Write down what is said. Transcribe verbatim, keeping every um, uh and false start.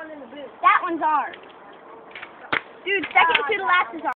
That one's ours. Dude, second to the last is ours.